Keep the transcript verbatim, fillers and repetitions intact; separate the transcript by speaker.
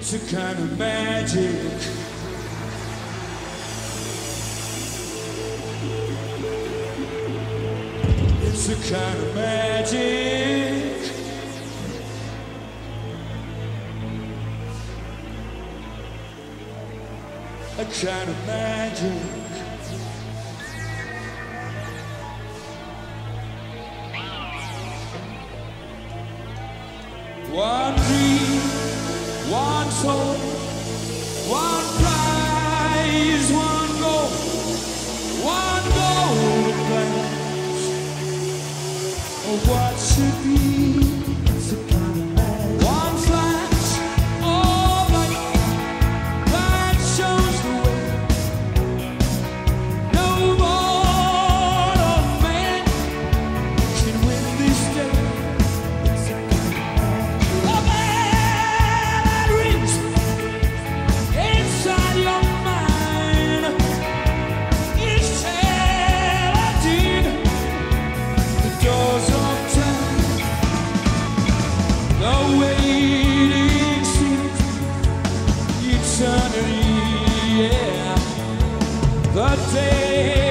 Speaker 1: It's a kind of magic. It's a kind of magic. A kind of magic. One dream, one soul, one prize, one goal, one golden glance of what should be. It's a kind of magic. One flash of light that shows the way. No mortal man can win this day. It's a kind of magic. A man that reads inside your mind is talented. The doors of time, the waiting seems eternity, yeah. The day